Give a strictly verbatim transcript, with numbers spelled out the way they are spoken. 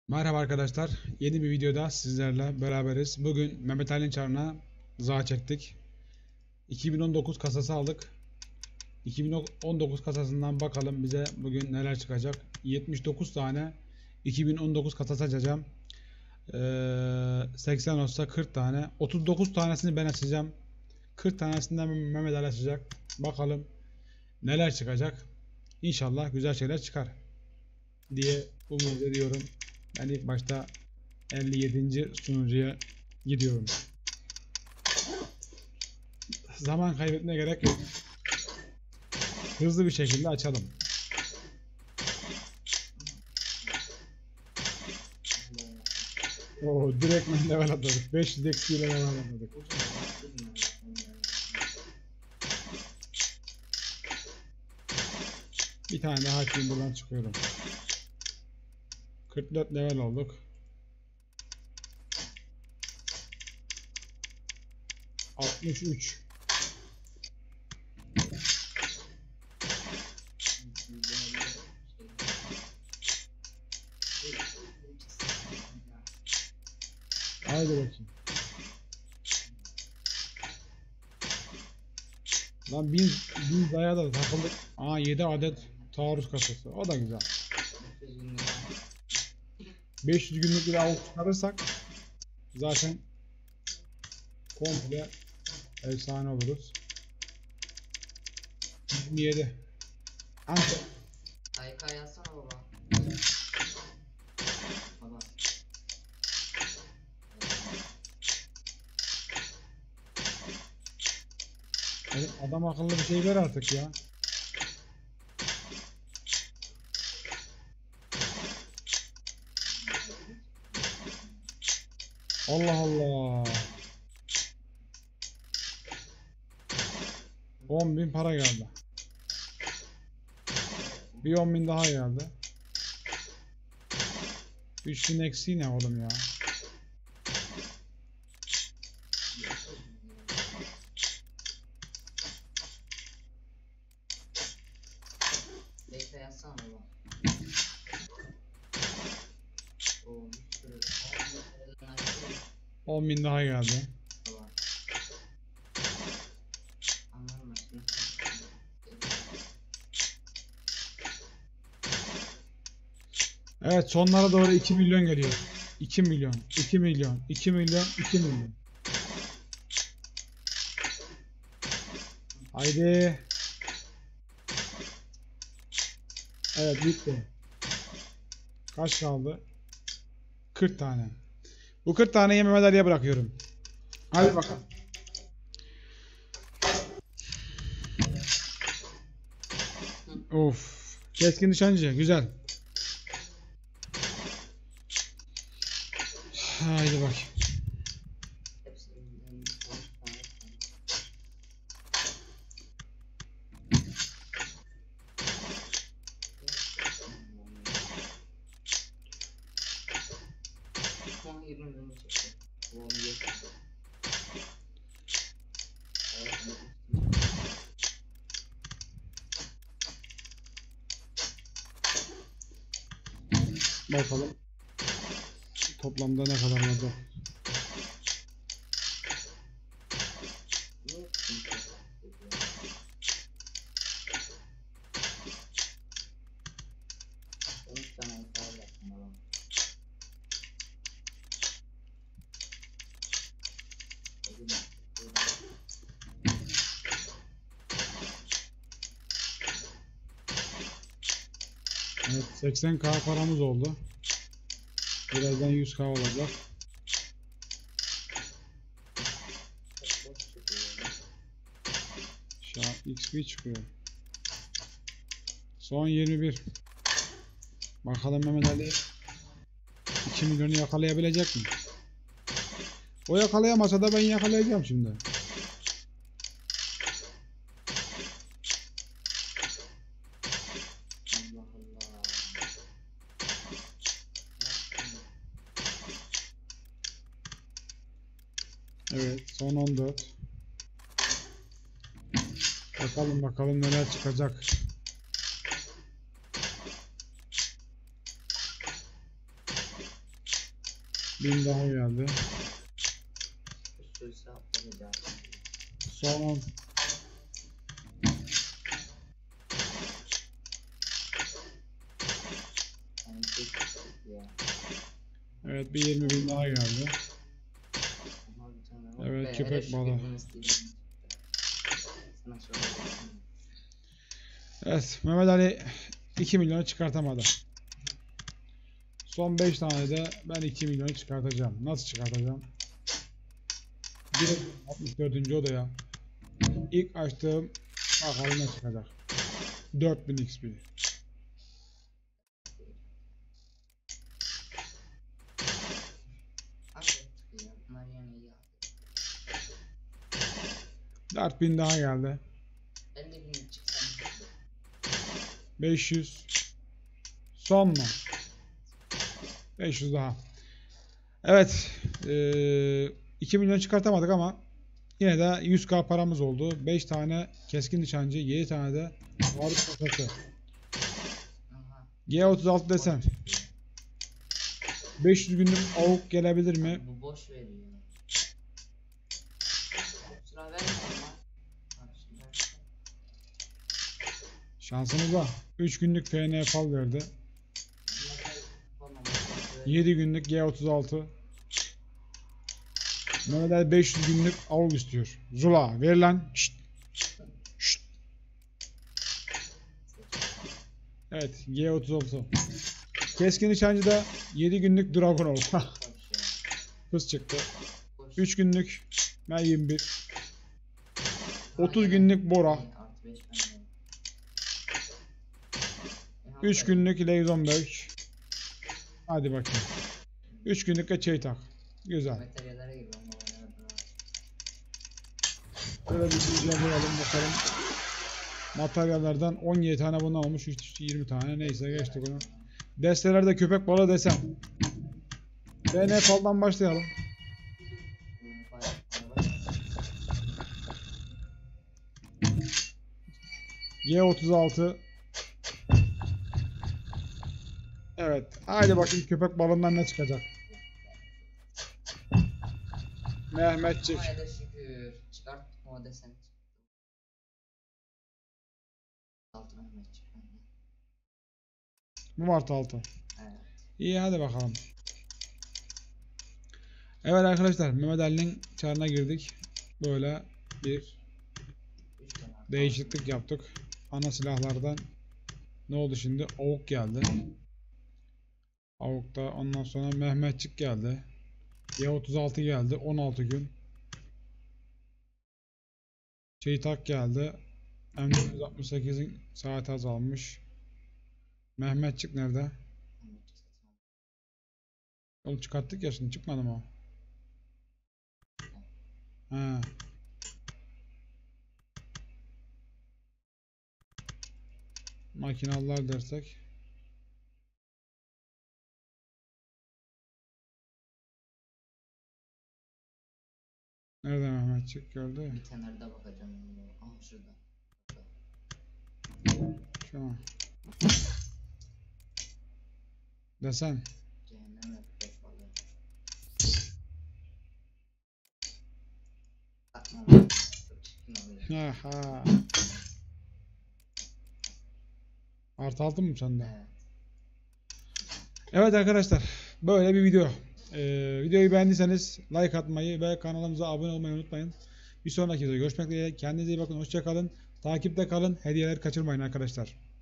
Merhaba arkadaşlar. Yeni bir videoda sizlerle beraberiz. Bugün Mehmet Ali'nin çarına za çektik. iki bin on dokuz kasası aldık. iki bin on dokuz kasasından bakalım bize bugün neler çıkacak. yetmiş dokuz tane iki bin on dokuz kasası açacağım. Ee, seksen olsa kırk tane. otuz dokuz tanesini ben açacağım. kırk tanesinden Mehmet Ali açacak. Bakalım neler çıkacak. İnşallah güzel şeyler çıkar diye umut ediyorum. Ben ilk başta elli yedinci sunucuya gidiyorum. Zaman kaybetmeye gerek yok. Hızlı bir şekilde açalım. Oo, direktmen level atladık. beş yüz eksiyle level atladık. Bir tane daha açayım, buradan çıkıyorum. kırk dört level olduk. altmış üç. Haydi bakayım. Lan bin, bin daya da takıldık. Aa, yedi adet taarruz kasası. O da güzel. beş yüz günlük bir avuk çıkarırsak zaten komple efsane oluruz. yirmi yedi. Antep. K K yazsana baba. Baba. Oğlum, adam akıllı bir şey ver artık ya. Allah Allah. on bin para geldi. Bir on bin daha geldi. üç bin eksiği ne oğlum ya? K K yazsana baba. Oo, bir sürü. on bin daha geldi. Baba. Anladın mı? Evet, sonlara doğru iki milyon geliyor. iki milyon, iki milyon, iki milyon, iki milyon. Haydi. Evet, bitti. Kaç kaldı? kırk tane. Bu kırk taneyi Mehmet Ali'ye bırakıyorum. Hadi bakalım. Of. Keskin nişancı. Güzel. Haydi bak. Bakalım. Toplamda ne kadar olacak? Evet, seksen K paramız oldu. Birazdan yüz K olacak. Şu an X P çıkıyor. Son yirmi bir. Bakalım Mehmet Ali iki milyonu yakalayabilecek mi? O yakalayamasa da ben yakalayacağım şimdi. Evet, son on dört. Bakalım bakalım neler çıkacak. bin daha geldi. Üstü atlamayacağım. Son on. Yani tek ya. Evet, bir yirmi bin daha geldi. Ama bir tane var. Evet, Be, köpek hele şu balığı. birbirinin istediğini- Sana söyleyeyim. Evet, Mehmet Ali iki milyonu çıkartamadı. Son beş tane de ben iki milyonu çıkartacağım. Nasıl çıkartacağım? Direkt altmış dördüncü odaya. İlk açtığım bakalım ne çıkacak. dört bin X P. Hakikaten ya, bunlar yani iyi abi. dört bin daha geldi. elli bin çıksam. beş yüz. Son mu? beş yüz daha. Evet. Ee, iki milyon çıkartamadık ama yine de yüz K paramız oldu. beş tane keskin nişancı, yedi tane de ağırlık kasası. Aha. G otuz altı desem. beş yüz günlük avuk gelebilir mi? Bu boş veriyor. Sıra vermiyor ama. Ha, şimdi ver. Şansımıza üç günlük P N fal verdi. Bunlar da yapamam. yedi günlük G otuz altı. Mehmet Ali beş yüz günlük avuk istiyor. Zula ver lan. Şşt. Şşt. Evet, G otuz altı. Keskin nişancıda yedi günlük Dragunov. Boş ya. Hız çıktı. Boş. üç günlük M yirmi bir. Ha, otuz yine. günlük Bora. Artı beş bende. E, üç hakikaten. günlük Leizonberg. Hadi bakayım. üç günlük de Çeytak. Güzel. Materyallere gir ama bana yardım var. Böyle bir güncel koyalım bakalım. Materyallerden on yedi tane bundan olmuş. yirmi tane. Neyse geçtik onu. Destelerde köpek balığı desem. B N Fal'dan başlayalım. Bunun bayağı para var. G otuz altı. Evet. Haydi bakayım köpek balığından ne çıkacak. Mehmetçik. Ama hele şükür. Çıkart o desen. Altı Mehmetçik. Bu Mart altı. Evet. İyi hadi bakalım. Evet arkadaşlar, Mehmet Ali'nin çarına girdik. Böyle bir Üç tane artı değişiklik yaptık. Ana silahlardan ne oldu şimdi? Avuk geldi. Avuk'ta ondan sonra Mehmetçik geldi. Y otuz altı geldi. on altı gün. Çeytak geldi. M dört yüz altmış sekizin saati azalmış. Mehmetçik nerede? Mehmetçik satın aldım. Onu çıkarttık ya, şimdi çıkmadı mı o? He. Makinalılar dersek. Nerede Mehmetçik gördü ya. Bir kenarda bakacağım. Ama şurada. Şu an. Desen. Cehennem yok. Beş balığı. Bakma bana. Çok çirkin oluyor. Aha. Artı altı mı sende? Evet. Evet arkadaşlar, böyle bir video. Ee, videoyu beğendiyseniz like atmayı ve kanalımıza abone olmayı unutmayın. Bir sonraki videoda görüşmek dileğiyle. Kendinize iyi bakın. Hoşça kalın. Takipte kalın. Hediyeler kaçırmayın arkadaşlar.